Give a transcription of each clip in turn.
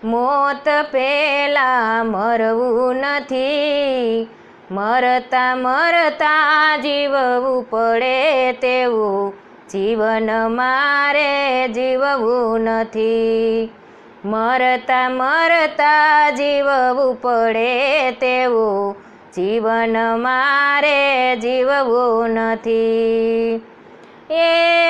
મોત પહેલા મરવું નથી, મરતા મરતા જીવવું પડે તેવું જીવન મારે જીવવું નથી, મરતા મરતા જીવવું પડે તેવું જીવન મારે જીવવું નથી। એ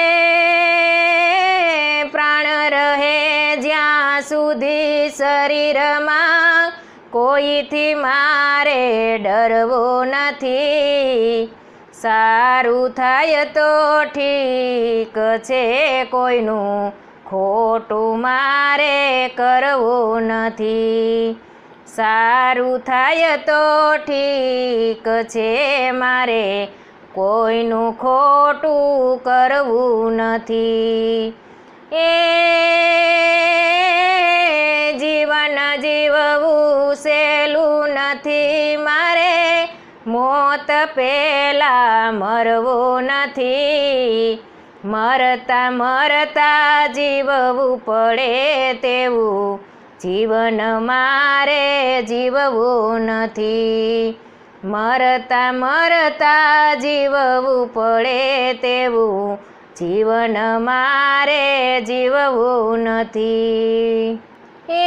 પ્રાણ રહે જ્યાં સુધી શરીરમાં કોઈથી મારે ડરવું નથી, સારું થાય તો ઠીક છે કોઈનું ખોટું મારે કરવું નથી, સારું થાય તો ઠીક છે મારે કોઈનું ખોટું કરવું નથી। એ જીવન જીવવું સહેલું નથી મારે, મોત પહેલા મરવું નથી, મરતા મરતા જીવવું પડે તેવું જીવન મારે જીવવું નથી, મરતા મરતા જીવવું પડે તેવું જીવન મારે જીવવું નથી। એ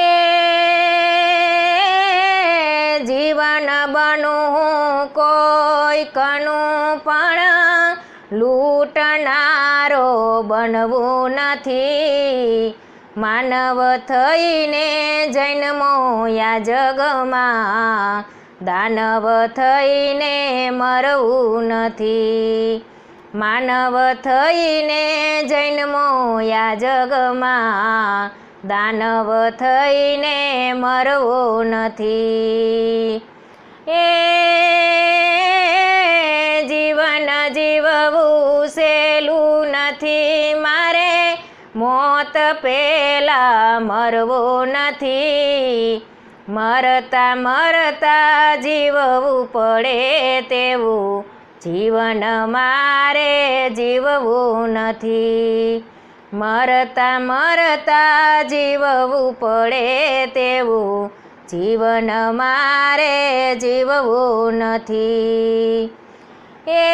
જીવન બનવું કોઈકનું પણ લૂંટનારો બનવું નથી, માનવ થઈને જન્મો યા જગમાં, દાનવ થઈને મરવું નથી, માનવ થઈને જન્મો યા જગમાં, દાનવ થઈને મરવું નથી। એ જીવન જીવવું સહેલું નથી મારે, મોત પહેલા મરવું નથી, મરતા મરતા જીવવું પડે તેવું જીવન મારે જીવવું નથી, મરતા મરતા જીવવું પડે તેવું જીવન મારે જીવવું નથી। એ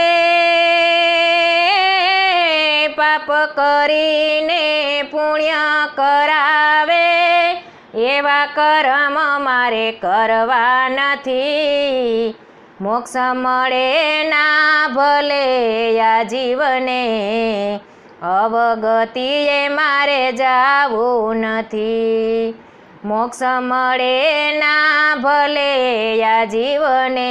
પાપ કરીને પુણ્ય કરાવે એવા કર્મ મારે કરવા નથી, મોક્ષ મળે ના ભલે આ જીવને, અવગતિએ મારે જાવું નથી, મોક્ષ મળે ના ભલે આ જીવને,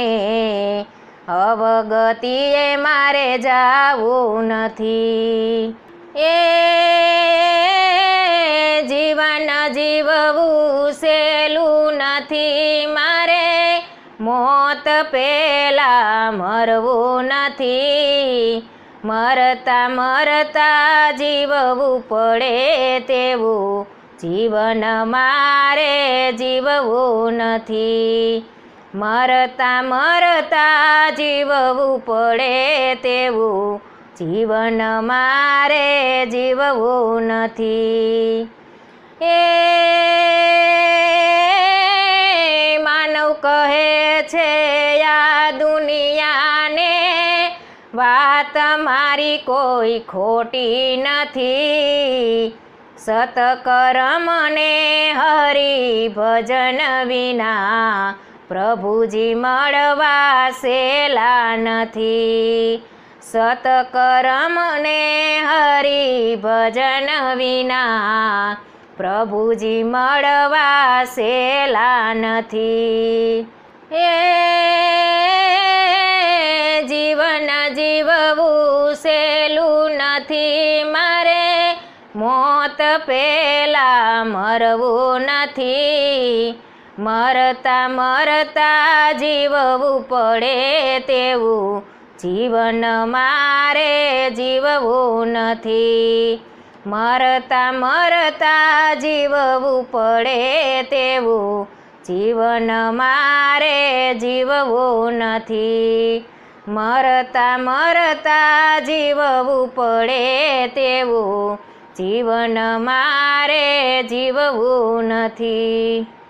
અવગતિએ મારે જાવું નથી। એ જીવન જીવવું સહેલું નથી મારે, મોત પહેલા મરવું નથી, મરતા મરતા જીવવું પડે તેવું જીવન મારે જીવવું નથી, મરતા મરતા જીવવું પડે તેવું જીવન મારે જીવવું નથી। એ માનવ કહે છે આ દુનિયાને, વાત મારી કોઈ ખોટી નથી, સતકર્મને હરિભજન વિના પ્રભુજી મળવા સહેલા નથી, સતકર્મને હરિભજન વિના પ્રભુજી મળવા સહેલા નથી। એ જીવન જીવવું સહેલું નથી મારે, મોત પહેલા મરવું નથી, મરતા મરતા જીવવું પડે તેવું જીવન મારે જીવવું નથી, મરતા મરતા જીવવું પડે તેવું જીવન મારે જીવવું નથી, મરતા મરતા જીવવું પડે તેવું જીવન મારે જીવવું નથી.